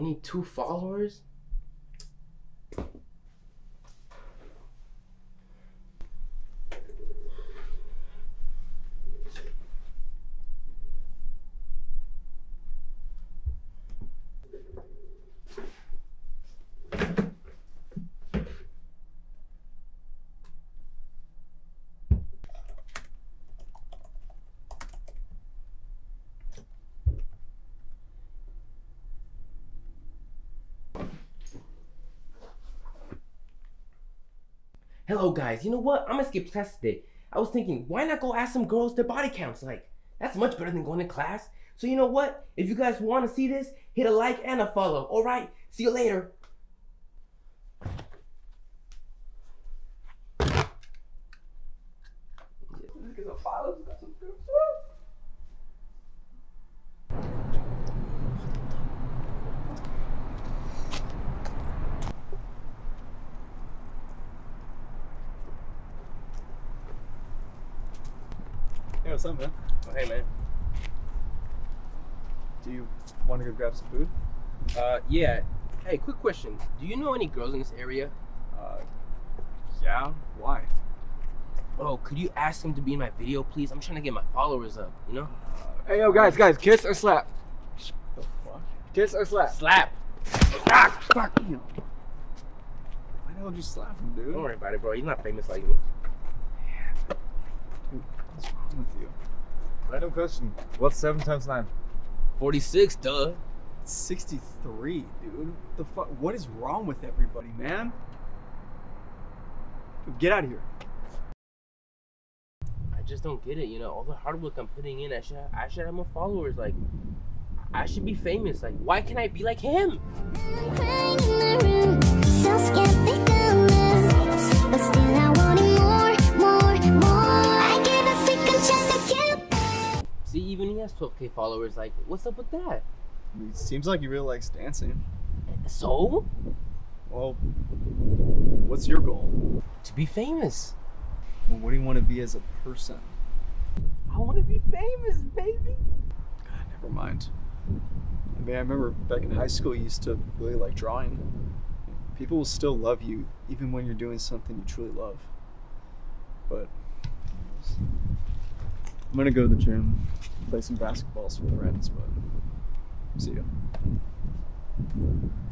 Only 2 followers? Hello guys, you know what? I'm gonna skip class today. I was thinking, why not go ask some girls their body counts? Like, that's much better than going to class. So you know what? If you guys want to see this, hit a like and a follow. Alright, see you later. Hey, what's up, man? Oh, hey man. Do you want to go grab some food? Yeah. Hey, quick question. Do you know any girls in this area? Yeah. Why? Oh, could you ask them to be in my video, please? I'm trying to get my followers up, you know? Hey, yo, guys, kiss or slap? The fuck? Kiss or slap? Slap! Ah, fuck you. Why the hell did you slap him, dude? Don't worry about it, bro. He's not famous like me. Dude, what's wrong with you? Random question. What's 7 times 9? 46, duh. 63, dude. The fuck? What is wrong with everybody, man? Dude, get out of here. I just don't get it, you know? All the hard work I'm putting in, I should have more followers. Like, I should be famous. Like, why can't I be like him? See, even he has 12K followers. Like, what's up with that? I mean, it seems like he really likes dancing. So? Well, what's your goal? To be famous. Well, what do you want to be as a person? I want to be famous, baby. God, never mind. I mean, I remember back in high school, you used to really like drawing. People will still love you even when you're doing something you truly love. But I'm gonna go to the gym, play some basketball with friends, but see ya.